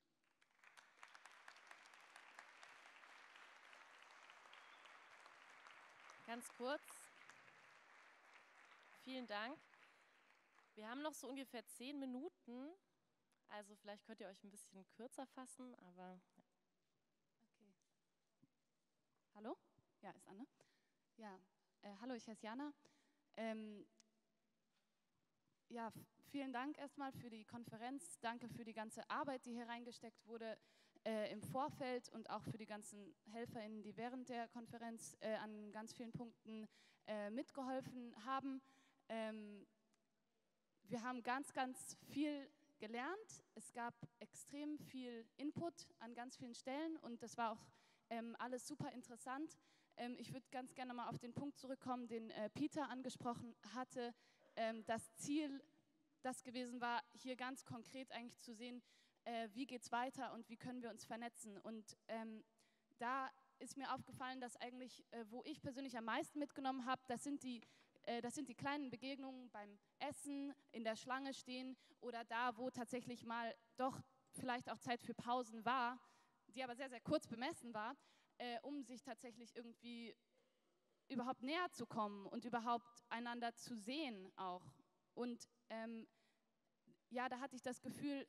Ganz kurz. Vielen Dank. Wir haben noch so ungefähr 10 Minuten. Also vielleicht könnt ihr euch ein bisschen kürzer fassen, aber...
Okay. Hallo? Ja, ist Anne. Ja, hallo, ich heiße Jana. Ja, vielen Dank erstmal für die Konferenz. Danke für die ganze Arbeit, die hier reingesteckt wurde im Vorfeld und auch für die ganzen HelferInnen, die während der Konferenz an ganz vielen Punkten mitgeholfen haben. Wir haben ganz, ganz viel gelernt. Es gab extrem viel Input an ganz vielen Stellen und das war auch alles super interessant. Ich würde ganz gerne mal auf den Punkt zurückkommen, den Peter angesprochen hatte. Das Ziel, das gewesen war, hier ganz konkret eigentlich zu sehen, wie geht es weiter und wie können wir uns vernetzen. Und da ist mir aufgefallen, dass eigentlich, wo ich persönlich am meisten mitgenommen habe, das sind die kleinen Begegnungen beim Essen, in der Schlange stehen oder da, wo tatsächlich mal doch vielleicht auch Zeit für Pausen war, die aber sehr, sehr kurz bemessen war, um sich tatsächlich irgendwie überhaupt näher zu kommen und überhaupt einander zu sehen auch. Und ja, da hatte ich das Gefühl,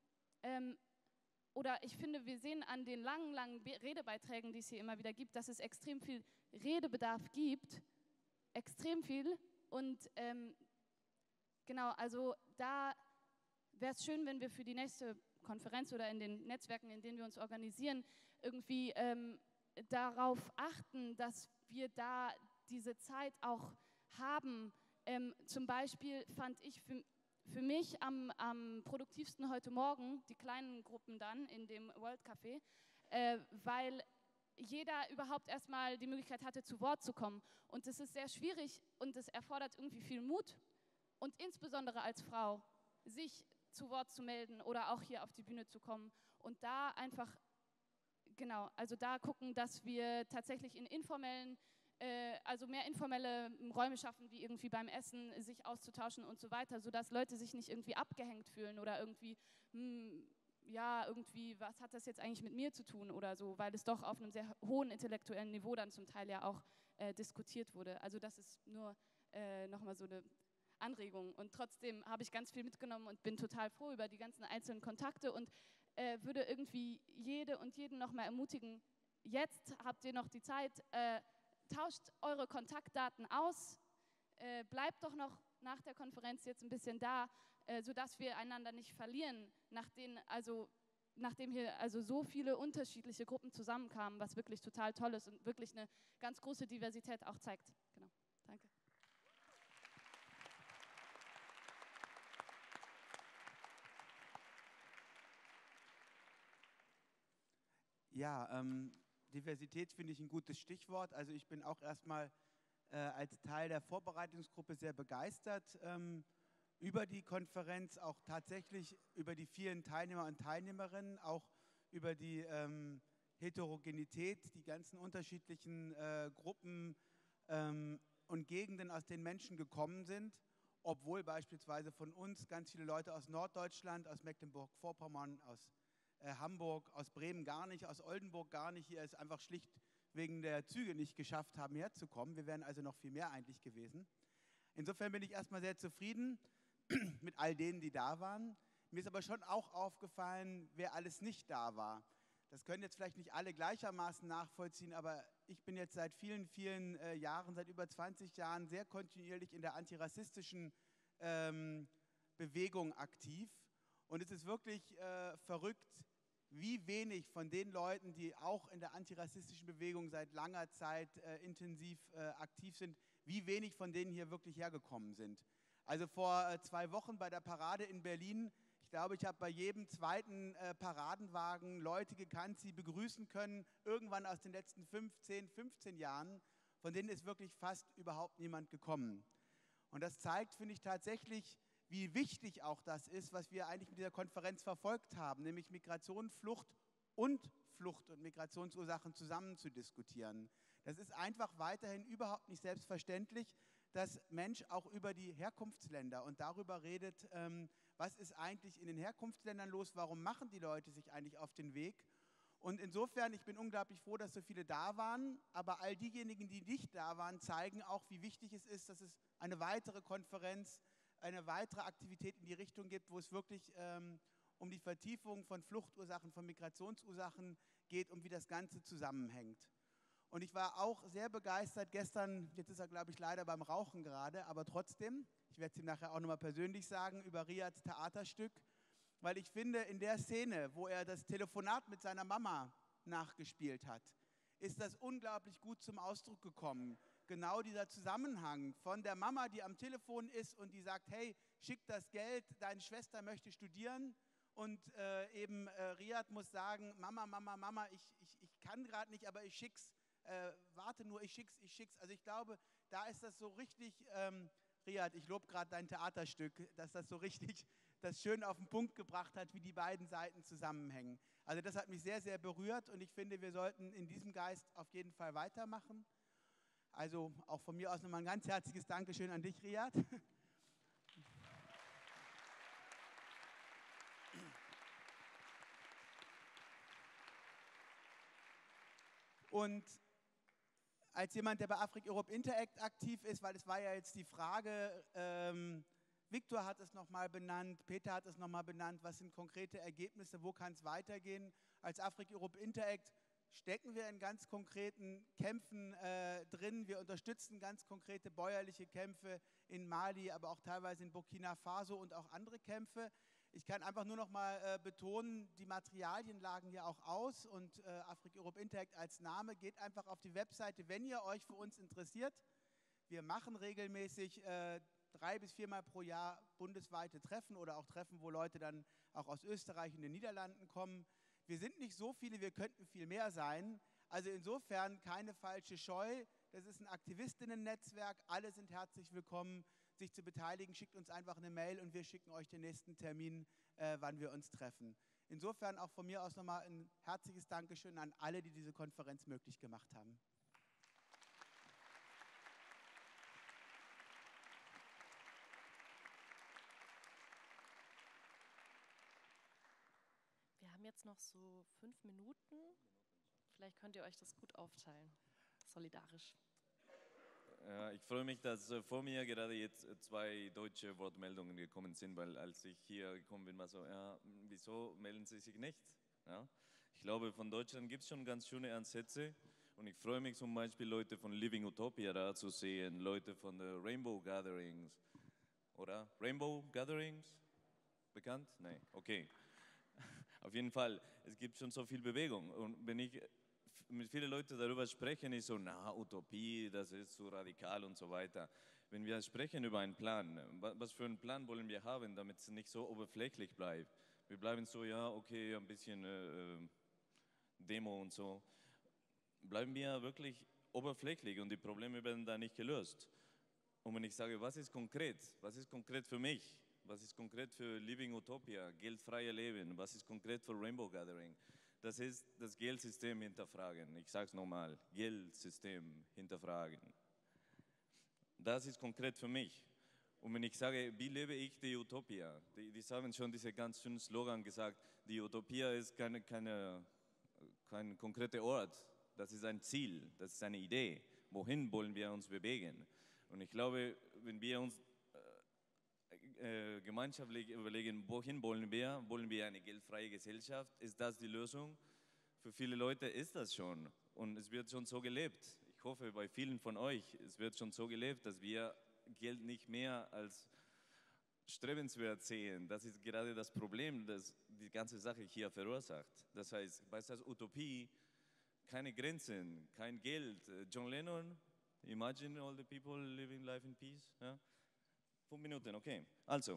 oder ich finde, wir sehen an den langen, langen Redebeiträgen, die es hier immer wieder gibt, dass es extrem viel Redebedarf gibt, extrem viel. Und genau, also da wäre es schön, wenn wir für die nächste Konferenz oder in den Netzwerken, in denen wir uns organisieren, irgendwie darauf achten, dass wir da diese Zeit auch haben. Zum Beispiel fand ich für mich am produktivsten heute Morgen die kleinen Gruppen dann in dem World Café, weil jeder überhaupt erstmal die Möglichkeit hatte, zu Wort zu kommen. Und das ist sehr schwierig und es erfordert irgendwie viel Mut und insbesondere als Frau, sich zu Wort zu melden oder auch hier auf die Bühne zu kommen und da einfach, genau, also da gucken, dass wir tatsächlich in informellen, also mehr informelle Räume schaffen, wie irgendwie beim Essen, sich auszutauschen und so weiter, sodass Leute sich nicht irgendwie abgehängt fühlen oder irgendwie, ja, irgendwie, was hat das jetzt eigentlich mit mir zu tun oder so, weil es doch auf einem sehr hohen intellektuellen Niveau dann zum Teil ja auch diskutiert wurde. Also das ist nur nochmal so eine Anregung und trotzdem habe ich ganz viel mitgenommen und bin total froh über die ganzen einzelnen Kontakte und würde irgendwie jede und jeden nochmal ermutigen, jetzt habt ihr noch die Zeit, tauscht eure Kontaktdaten aus, bleibt doch noch nach der Konferenz jetzt ein bisschen da, sodass wir einander nicht verlieren, nachdem hier also so viele unterschiedliche Gruppen zusammenkamen, was wirklich total toll ist und wirklich eine ganz große Diversität auch zeigt. Genau, danke.
Ja, Diversität finde ich ein gutes Stichwort. Also ich bin auch erstmal als Teil der Vorbereitungsgruppe sehr begeistert über die Konferenz, auch tatsächlich über die vielen Teilnehmer und Teilnehmerinnen, auch über die Heterogenität, die ganzen unterschiedlichen Gruppen und Gegenden, aus denen Menschen gekommen sind, obwohl beispielsweise von uns ganz viele Leute aus Norddeutschland, aus Mecklenburg-Vorpommern, aus Hamburg, aus Bremen gar nicht, aus Oldenburg gar nicht, hier es einfach schlicht wegen der Züge nicht geschafft haben, herzukommen. Wir wären also noch viel mehr eigentlich gewesen. Insofern bin ich erstmal sehr zufrieden mit all denen, die da waren. Mir ist aber schon auch aufgefallen, wer alles nicht da war. Das können jetzt vielleicht nicht alle gleichermaßen nachvollziehen, aber ich bin jetzt seit vielen, vielen Jahren, seit über 20 Jahren sehr kontinuierlich in der antirassistischen Bewegung aktiv. Und es ist wirklich verrückt, wie wenig von den Leuten, die auch in der antirassistischen Bewegung seit langer Zeit intensiv aktiv sind, wie wenig von denen hier wirklich hergekommen sind. Also vor 2 Wochen bei der Parade in Berlin, ich glaube, ich habe bei jedem zweiten Paradenwagen Leute gekannt, die begrüßen können, irgendwann aus den letzten 15 Jahren, von denen ist wirklich fast überhaupt niemand gekommen. Und das zeigt, finde ich, tatsächlich, wie wichtig auch das ist, was wir eigentlich mit dieser Konferenz verfolgt haben, nämlich Migration, Flucht und Migrationsursachen zusammen zu diskutieren. Das ist einfach weiterhin überhaupt nicht selbstverständlich, dass Mensch auch über die Herkunftsländer und darüber redet, was ist eigentlich in den Herkunftsländern los, warum machen die Leute sich eigentlich auf den Weg. Und insofern, ich bin unglaublich froh, dass so viele da waren, aber all diejenigen, die nicht da waren, zeigen auch, wie wichtig es ist, dass es eine weitere Konferenz, eine weitere Aktivität in die Richtung gibt, wo es wirklich um die Vertiefung von Fluchtursachen, von Migrationsursachen geht und wie das Ganze zusammenhängt. Und ich war auch sehr begeistert gestern, jetzt ist er, glaube ich, leider beim Rauchen gerade, aber trotzdem, ich werde es ihm nachher auch nochmal persönlich sagen, über Riads Theaterstück, weil ich finde, in der Szene, wo er das Telefonat mit seiner Mama nachgespielt hat, ist das unglaublich gut zum Ausdruck gekommen. Genau dieser Zusammenhang von der Mama, die am Telefon ist und die sagt, hey, schick das Geld, deine Schwester möchte studieren. Und eben Riad muss sagen, Mama, Mama, Mama, ich kann gerade nicht, aber ich schick's. Warte nur, ich schick's. Also ich glaube, da ist das so richtig, Riad, ich lobe gerade dein Theaterstück, dass das so richtig das schön auf den Punkt gebracht hat, wie die beiden Seiten zusammenhängen. Also das hat mich sehr, sehr berührt und ich finde, wir sollten in diesem Geist auf jeden Fall weitermachen. Also auch von mir aus nochmal ein ganz herzliches Dankeschön an dich, Riad. Und als jemand, der bei Afrik Europe Interact aktiv ist, weil es war ja jetzt die Frage, Viktor hat es nochmal benannt, Peter hat es nochmal benannt, was sind konkrete Ergebnisse, wo kann es weitergehen? Als Afrik Europe Interact stecken wir in ganz konkreten Kämpfen drin. Wir unterstützen ganz konkrete bäuerliche Kämpfe in Mali, aber auch teilweise in Burkina Faso und auch andere Kämpfe. Ich kann einfach nur noch mal betonen, die Materialien lagen ja auch aus und Afrik Europe Interact als Name, geht einfach auf die Webseite, wenn ihr euch für uns interessiert. Wir machen regelmäßig 3 bis 4 Mal pro Jahr bundesweite Treffen oder auch Treffen, wo Leute dann auch aus Österreich und den Niederlanden kommen. Wir sind nicht so viele, wir könnten viel mehr sein. Also insofern keine falsche Scheu. Das ist ein Aktivistinnen-Netzwerk. Alle sind herzlich willkommen, sich zu beteiligen. Schickt uns einfach eine Mail und wir schicken euch den nächsten Termin, wann wir uns treffen. Insofern auch von mir aus nochmal ein herzliches Dankeschön an alle, die diese Konferenz möglich gemacht haben.
Wir haben jetzt noch so 5 Minuten. Vielleicht könnt ihr euch das gut aufteilen. Solidarisch.
Ja, ich freue mich, dass vor mir gerade jetzt 2 deutsche Wortmeldungen gekommen sind, weil als ich hier gekommen bin, war so, ja, wieso melden Sie sich nicht? Ja? Ich glaube, von Deutschland gibt es schon ganz schöne Ansätze und ich freue mich zum Beispiel, Leute von Living Utopia da zu sehen, Leute von der Rainbow Gatherings, oder? Rainbow Gatherings? Bekannt? Nein, okay. Auf jeden Fall, es gibt schon so viel Bewegung und wenn ich mit vielen Leuten darüber sprechen, ist so, na, Utopie, das ist so radikal und so weiter. Wenn wir sprechen über einen Plan, was für einen Plan wollen wir haben, damit es nicht so oberflächlich bleibt? Wir bleiben so, ja, okay, ein bisschen Demo und so. Bleiben wir wirklich oberflächlich und die Probleme werden da nicht gelöst. Und wenn ich sage, was ist konkret für mich? Was ist konkret für Living Utopia, geldfreie Leben? Was ist konkret für Rainbow Gathering? Das ist das Geldsystem hinterfragen. Ich sage es nochmal, Geldsystem hinterfragen. Das ist konkret für mich. Und wenn ich sage, wie lebe ich die Utopia? Die haben schon diese ganz schönen Slogan gesagt, die Utopia ist kein konkreter Ort, das ist ein Ziel, das ist eine Idee. Wohin wollen wir uns bewegen? Und ich glaube, wenn wir uns gemeinschaftlich überlegen, wohin wollen wir eine geldfreie Gesellschaft? Ist das die Lösung? Für viele Leute ist das schon und es wird schon so gelebt. Ich hoffe, bei vielen von euch, es wird schon so gelebt, dass wir Geld nicht mehr als strebenswert sehen. Das ist gerade das Problem, das die ganze Sache hier verursacht. Das heißt, bei der Utopie keine Grenzen, kein Geld. John Lennon, imagine all the people living life in peace. Ja? 5 Minuten, okay. Also.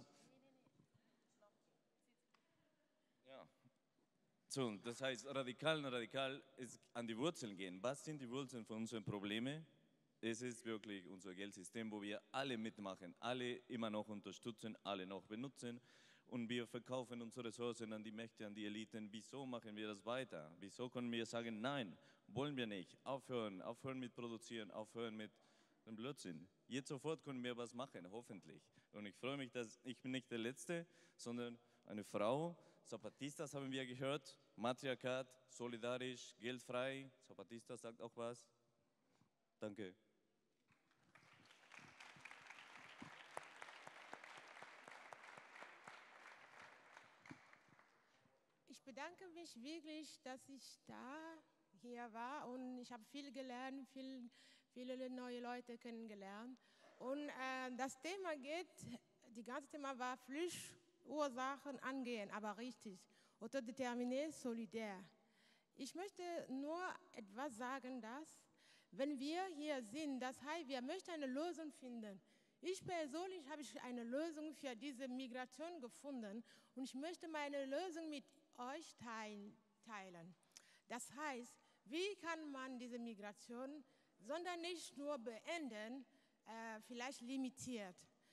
Ja. So, das heißt, radikal ist an die Wurzeln gehen. Was sind die Wurzeln von unseren Problemen? Es ist wirklich unser Geldsystem, wo wir alle mitmachen, alle immer noch unterstützen, alle noch benutzen und wir verkaufen unsere Ressourcen an die Mächte, an die Eliten. Wieso machen wir das weiter? Wieso können wir sagen, nein, wollen wir nicht, aufhören mit Produzieren, aufhören mit dem Blödsinn. Jetzt sofort können wir was machen, hoffentlich. Und ich freue mich, dass ich bin nicht der Letzte, sondern eine Frau. Zapatistas haben wir gehört, Matriarchat, solidarisch, geldfrei. Zapatistas sagt auch was. Danke.
Ich bedanke mich wirklich, dass ich da hier war und ich habe viel gelernt, viele neue Leute kennengelernt. Und das Thema die ganze Thema war Fluchtursachen angehen, aber richtig, autodeterminiert, solidär. Ich möchte nur etwas sagen, dass wenn wir hier sind, das heißt, wir möchten eine Lösung finden. Ich persönlich habe eine Lösung für diese Migration gefunden und ich möchte meine Lösung mit euch teilen. Das heißt, wie kann man diese Migration, sondern nicht nur beenden, vielleicht limitiert?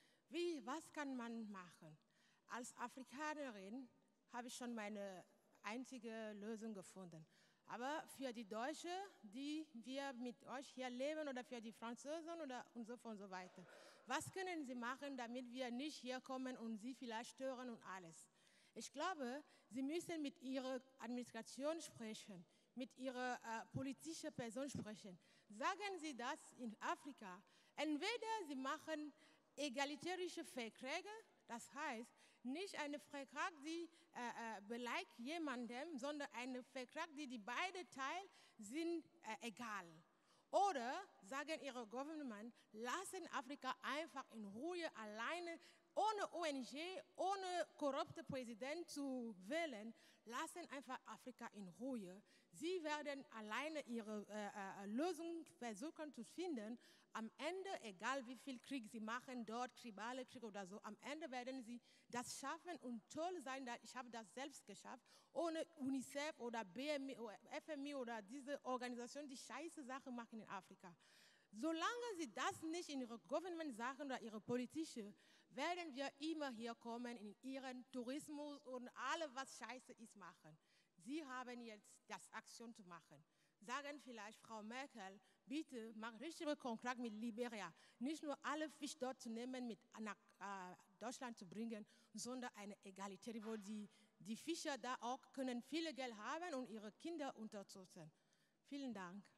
Was kann man machen? Als Afrikanerin habe ich schon meine einzige Lösung gefunden. Aber für die Deutschen, die wir mit euch hier leben, oder für die Franzosen und so weiter, was können sie machen, damit wir nicht hier kommen und sie vielleicht stören und alles? Ich glaube, sie müssen mit ihrer Administration sprechen, mit ihrer politischen Person sprechen. Sagen sie das in Afrika. Entweder sie machen egalitärische Verträge, das heißt, nicht eine Vertrag, die beleidigt jemandem, sondern eine Vertrag, die beide teilen, sind egal. Oder sagen ihre Government, lassen Afrika einfach in Ruhe alleine, ohne ONG, ohne korrupte Präsident zu wählen, lassen einfach Afrika in Ruhe. Sie werden alleine ihre Lösung versuchen zu finden. Am Ende, egal wie viel Krieg sie machen, dort tribale Krieg oder so, am Ende werden sie das schaffen und toll sein, ich habe das selbst geschafft, ohne UNICEF oder BMI oder FMI oder diese Organisationen, die scheiße Sachen machen in Afrika. Solange sie das nicht in ihre Government-Sachen oder ihre politische, werden wir immer hier kommen in ihren Tourismus und alles, was scheiße ist, machen. Sie haben jetzt das Aktion zu machen. Sagen vielleicht, Frau Merkel, bitte mach richtige Kontrakt mit Liberia. Nicht nur alle Fisch dort zu nehmen, nach Deutschland zu bringen, sondern eine Egalität, wo die Fischer da auch können viele Geld haben und ihre Kinder unterstützen. Vielen Dank.